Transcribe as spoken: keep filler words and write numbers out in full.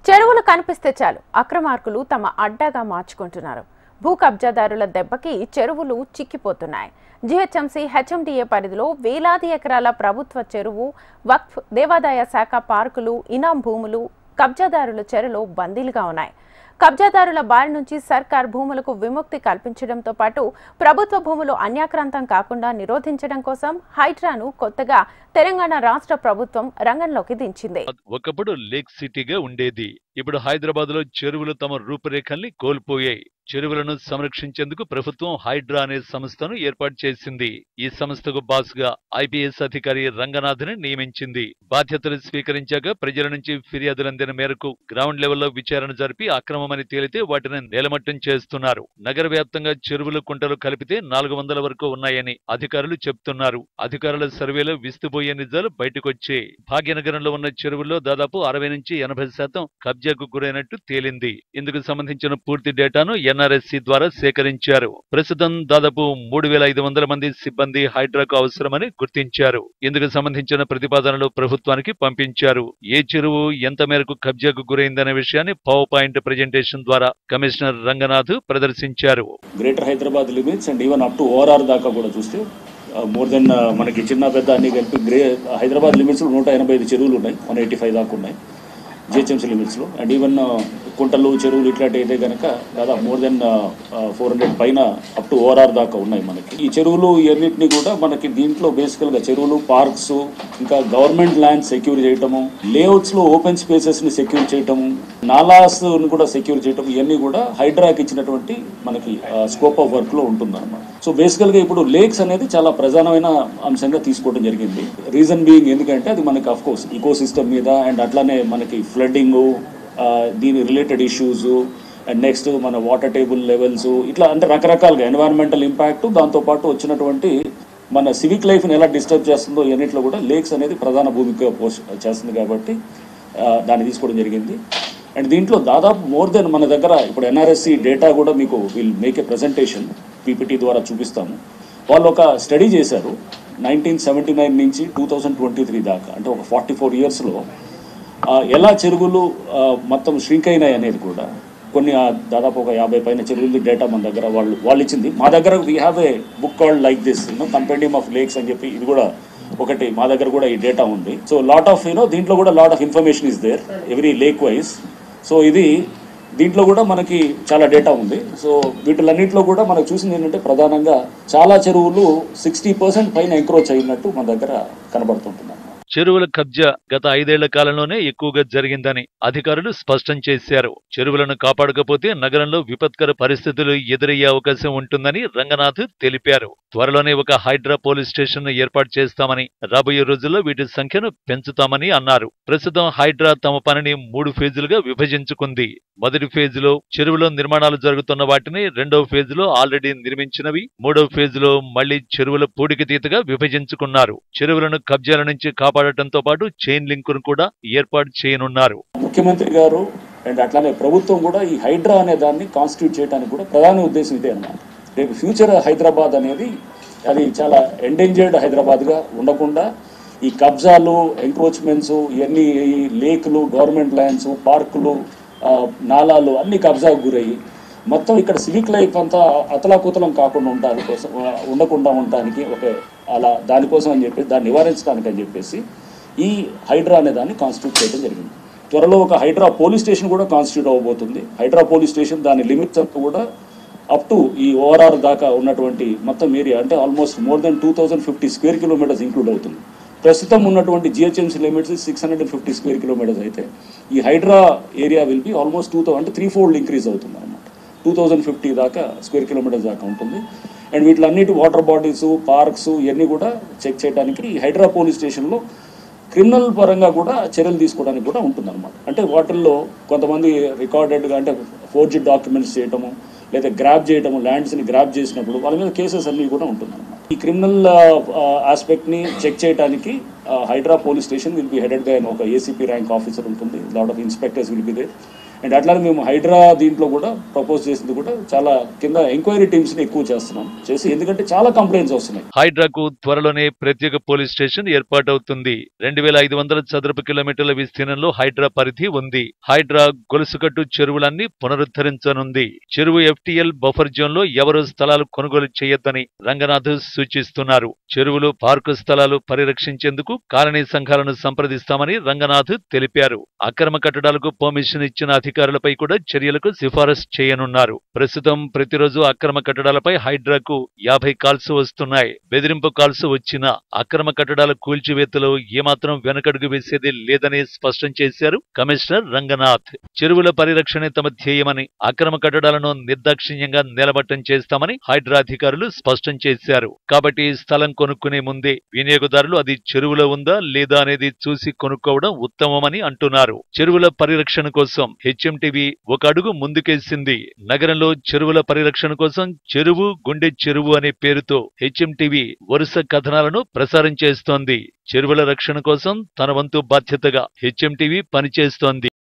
చెరువులు కనిపిస్తే చాలు అక్రమార్కులు తమ అడ్డాగా మార్చుకుంటున్నారు. భూ కబ్జాదారుల దెబ్బకి చెరువులు చిక్కిపోతున్నాయి. జీహెచ్ఎంసీ హెచ్ఎండిఏ పరిధిలో వేలాది ఎకరాల ప్రభుత్వ చెరువు, వక్ఫ్, దేవాదాయ శాఖ పార్కులు, ఇనాం భూములు కబ్జాదారుల చెరలో బందీలుగా ఉన్నాయి. కబ్జాదారుల బారి నుంచి సర్కార్ భూములకు విముక్తి కల్పించడంతో పాటు ప్రభుత్వ భూములు అన్యాక్రాంతం కాకుండా నిరోధించడం కోసం హైడ్రాను కొత్తగా తెలంగాణ రాష్ట్ర ప్రభుత్వం రంగంలోకి దించింది. ఒకప్పుడు లేక్ సిటీగా ఉండేది. ఇప్పుడు హైదరాబాద్ లో చెరువులు తమ రూపురేఖల్ని కోల్పోయాయి. చెరువులను సంరక్షించేందుకు ప్రభుత్వం హైడ్రా అనే సంస్థను ఏర్పాటు చేసింది. ఈ సంస్థకు బాస్గా ఐపీఎస్ అధికారి రంగనాథ్ని నియమించింది. బాధ్యతలు స్వీకరించాక ప్రజల నుంచి ఫిర్యాదులందిన మేరకు గ్రౌండ్ లెవెల్లో విచారణ జరిపి అక్రమమని తేలితే వాటిని నేలమట్టం చేస్తున్నారు. నగర వ్యాప్తంగా చెరువులు, కుంటలు కలిపితే నాలుగు వందల వరకు ఉన్నాయని అధికారులు చెబుతున్నారు. అధికారుల సర్వేలో విస్తుపోయే నిజాలు బయటకొచ్చాయి. భాగ్యనగరంలో ఉన్న చెరువుల్లో దాదాపు అరవై నుంచి ఎనభై శాతం కబ్జాకు గురైనట్టు తేలింది. ఇందుకు సంబంధించిన పూర్తి డేటాను ఎన్ఆర్ఎస్సి ద్వారా సేకరించారు. ప్రస్తుతం దాదాపు మూడు వేల ఐదు వందల మంది సిబ్బంది హైడ్రాకు అవసరమని గుర్తించారు. ఇందుకు సంబంధించిన ప్రతిపాదనలు ప్రభుత్వానికి పంపించారు. ఏ చెరువు ఎంత మేరకు కబ్జాకు గురైందనే విషయాన్ని పవర్ పాయింట్ ప్రెజెంటేషన్ ద్వారా కమిషనర్ రంగనాథ్ ప్రదర్శించారు. Greater Hyderabad limits and even up to ORR దాకా కూడా చూస్తే మోర్ దెన్ మనకి చిన్న పెద్ద అన్ని కలిపి గ్రే హైదరాబాద్ లిమిట్స్లో నూట ఎనభై ఐదు చెరువులు ఉన్నాయి. వన్ ఎయిటీ ఫైవ్ దాకా ఉన్నాయి జిహెచ్ఎంసీ లిమిట్స్లో. అండ్ ఈవెన్ కుంటలు, చెరువులు ఇట్లాంటి అయితే కనుక దాదాపు మోర్ దెన్ ఫోర్ హండ్రెడ్ పైన అప్ టు ఓఆర్ఆర్ దాకా ఉన్నాయి మనకి. ఈ చెరువులు ఇవన్నింటినీ కూడా మనకి దీంట్లో బేసికల్గా చెరువులు, పార్క్స్, ఇంకా గవర్నమెంట్ ల్యాండ్ సెక్యూర్ చేయటము, లేఅవుట్స్లో ఓపెన్ స్పేసెస్ని సెక్యూర్ చేయటము, నాలాస్ని కూడా సెక్యూర్ చేయటం, ఇవన్నీ కూడా హైడ్రాకి ఇచ్చినటువంటి మనకి స్కోప్ ఆఫ్ వర్క్లో ఉంటుంది అనమాట. సో బేసికల్గా ఇప్పుడు లేక్స్ అనేది చాలా ప్రధానమైన అంశంగా తీసుకోవడం జరిగింది. రీజన్ బీయింగ్ ఎందుకంటే అది మనకి అఫ్ కోర్స్ ఈకో సిస్టమ్ మీద అండ్ అట్లానే మనకి ఫ్లడ్డింగ్, దీని రిలేటెడ్ ఇష్యూస్ అండ్ నెక్స్ట్ మన వాటర్ టేబుల్ లెవెల్స్, ఇట్లా అంటే రకరకాలుగా ఎన్వైరన్మెంటల్ ఇంపాక్ట్, దాంతోపాటు వచ్చినటువంటి మన సివిక్ లైఫ్ని ఎలా డిస్టర్బ్ చేస్తుందో ఇవన్నిట్లో కూడా లేక్స్ అనేది ప్రధాన భూమిక పోస్ట్ చేస్తుంది. కాబట్టి దాన్ని తీసుకోవడం జరిగింది. అండ్ దీంట్లో దాదాపు మోర్ దెన్ మన దగ్గర ఇప్పుడు ఎన్ఆర్ఎస్సి డేటా కూడా మీకు will make a presentation PPT ద్వారా చూపిస్తాము. వాళ్ళు ఒక స్టడీ చేశారు నైన్టీన్ సెవెంటీ నైన్ నుంచి టూ థౌజండ్ ట్వంటీ త్రీ దాకా, అంటే ఒక ఫార్టీ ఫోర్ ఇయర్స్లో ఎలా చెరువులు మొత్తం ష్రింక్ అయినాయి అనేది కూడా కొన్ని దాదాపు ఒక యాభై పైన చెరువులు డేటా మన దగ్గర వాళ్ళు వాళ్ళు ఇచ్చింది. మా దగ్గర we have a book called like this you know compendium of lakes అని చెప్పి, ఇది కూడా ఒకటి మా దగ్గర కూడా ఈ డేటా ఉంది. సో లాట్ ఆఫ్ యూనో దీంట్లో కూడా lot of information is there every lake wise. So ఇది దీంట్లో కూడా మనకి చాలా డేటా ఉంది. సో వీటిలన్నింటిలో కూడా మనకు చూసింది ఏంటంటే ప్రధానంగా చాలా చెరువులు సిక్స్టీ పర్సెంట్ పైన ఎంక్రోచ్ అయినట్టు మన దగ్గర కనబడుతుంటున్నాయి. చెరువుల కబ్జా గత ఐదేళ్ల కాలంలోనే ఎక్కువగా జరిగిందని అధికారులు స్పష్టం చేశారు. చెరువులను కాపాడకపోతే నగరంలో విపత్కర పరిస్థితులు ఎదురయ్యే అవకాశం ఉంటుందని రంగనాథ్ తెలిపారు. త్వరలోనే ఒక హైడ్రా పోలీస్ స్టేషన్ ఏర్పాటు చేస్తామని, రాబోయే రోజుల్లో వీటి సంఖ్యను పెంచుతామని అన్నారు. ప్రస్తుతం హైడ్రా తమ పనిని మూడు ఫేజులుగా విభజించుకుంది. మొదటి ఫేజులో చెరువులో నిర్మాణాలు జరుగుతున్న వాటిని, రెండవ ఫేజులో ఆల్రెడీ నిర్మించినవి, మూడవ ఫేజులో మళ్లీ చెరువుల పూడికి తీతగా విభజించుకున్నారు. చెరువులను కబ్జాల నుంచి కాపాడటంతో పాటు చైన్ లింకును కూడా ఏర్పాటు చేయనున్నారు. ముఖ్యమంత్రి గారు అండ్ అట్లానే ప్రభుత్వం కూడా ఈ హైడ్రా అనే దాన్ని కాన్స్టిట్యూట్ చేయడానికి కూడా ప్రధాన ఉద్దేశం ఇదే అన్నమాట. రేపు ఫ్యూచర్ హైదరాబాద్ అనేది అది చాలా ఎండేంజర్డ్ హైదరాబాద్గా ఉండకుండా ఈ కబ్జాలు, ఎంక్రోచ్మెంట్స్, ఇవన్నీ లేకులు, గవర్నమెంట్ ల్యాండ్స్, పార్కులు, నాలాలు అన్ని కబ్జాకు గురయ్యి మొత్తం ఇక్కడ సివిక్ లైఫ్ అంతా అతలాకుతలం కాకుండా ఉండడానికి కోసం ఉండకుండా ఉండడానికి ఒక అలా దానికోసం అని చెప్పేసి దాన్ని నివారించడానికి అని చెప్పేసి ఈ హైడ్రా అనే దాన్ని కాన్స్టిట్యూట్ చేయడం జరిగింది. త్వరలో ఒక హైడ్రా పోలీస్ స్టేషన్ కూడా కాన్స్టిట్యూట్ అవ్వబోతుంది. హైడ్రా పోలీస్ స్టేషన్ దాని లిమిట్స్ అంతా కూడా అప్ టు ఈ ఓఆర్ఆర్ దాకా ఉన్నటువంటి మొత్తం ఏరియా అంటే almost more than two thousand fifty square kilometers include అవుతుంది. ప్రస్తుతం ఉన్నటువంటి GHMC limits six hundred and fifty square kilometers అయితే ఈ Hydraa area will be almost two thousand అంటే త్రీ ఫోల్డ్ ఇంక్రీజ్ అవుతుంది అనమాట. టూ థౌజండ్ ఫిఫ్టీ దాకా స్క్వేర్ కిలోమీటర్స్ దాకా ఉంటుంది. అండ్ వీటిలన్నిటి వాటర్ బాడీస్, పార్క్స్ ఇవన్నీ కూడా చెక్ చేయడానికి ఈ హైడ్రా పోలీస్ స్టేషన్లో క్రిమినల్ పరంగా కూడా చర్యలు తీసుకోవడానికి కూడా ఉంటుందన్నమాట. అంటే వాటిల్లో కొంతమంది రికార్డెడ్గా అంటే ఫోర్జీ డాక్యుమెంట్స్ చేయటము, లేదా గ్రాప్ చేయటము, ల్యాండ్స్ని గ్రాప్ చేసినప్పుడు వాళ్ళ మీద కేసెస్ అన్నీ కూడా ఉంటుందన్నమాట. ఈ క్రిమినల్ ఆస్పెక్ట్ని చెక్ చేయడానికి Hydraa police station will be headed by ఒక ఏసీపీ ర్యాంక్ ఆఫీసర్ ఉంటుంది. Lot of inspectors will be there. And అట్లానే మేము హైడ్రా దీంట్లో కూడా ప్రపోజ్ చేసింది కూడా చాలా కింద ఎంక్వైరీ టీమ్స్ ని ఎక్కువ చేస్తున్నాం చేసి, ఎందుకంటే చాలా కంప్లైంట్స్ వస్తున్నాయి. హైడ్రాకు త్వరలోనే ప్రత్యేక పోలీస్ స్టేషన్ ఏర్పాటవుతుంది. రెండు వేల ఐదు వందల చదరపు కిలోమీటర్ల విస్తీర్ణంలో హైడ్రా పరిధి ఉంది. హైడ్రా గొలుసుకట్టు చెరువులన్నీ పునరుద్ధరించనుంది. చెరువు ఎఫ్టీఎల్ బఫర్ జోన్ లో ఎవరూ స్థలాలు కొనుగోలు చేయొద్దని రంగనాథ్ సూచిస్తున్నారు. చెరువులు, పార్కు స్థలాలు పరిరక్షించేందుకు కాలనీ సంఘాలను సంప్రదిస్తామని రంగనాథ్ తెలిపారు. అక్రమ కట్టడాలకు పర్మిషన్ ఇచ్చిన అధికారులపై కూడా చర్యలకు సిఫారసు చేయనున్నారు. ప్రస్తుతం ప్రతిరోజు అక్రమ కట్టడాలపై హైడ్రాకు యాభై కాల్స్ వస్తున్నాయి. బెదిరింపు కాల్స్ వచ్చినా అక్రమ కట్టడాల కూల్చివేతలో ఏమాత్రం వెనకడుగు వేసేది లేదని స్పష్టం చేశారు కమిషనర్ రంగనాథ్. చెరువుల పరిరక్షణే తమ ధ్యేయమని, అక్రమ కట్టడాలను నిర్దాక్షిణ్యంగా నిలబట్టం చేస్తామని హైడ్రా అధికారులు స్పష్టం చేశారు. కాబట్టి స్థలం కొనుక్కునే ముందే వినియోగదారులు అది చెరువులో ఉందా లేదా అనేది చూసి కొనుక్కోవడం ఉత్తమమని అంటున్నారు. చెరువుల పరిరక్షణ కోసం హెచ్ఎంటీవీ ఒక అడుగు ముందుకేసింది. నగరంలో చెరువుల పరిరక్షణ కోసం చెరువు గుండె చెరువు అనే పేరుతో హెచ్ఎంటీవీ వరుస కథనాలను ప్రసారం చేస్తోంది. చెరువుల రక్షణ కోసం తన వంతు బాధ్యతగా హెచ్ఎంటీవీ పనిచేస్తోంది.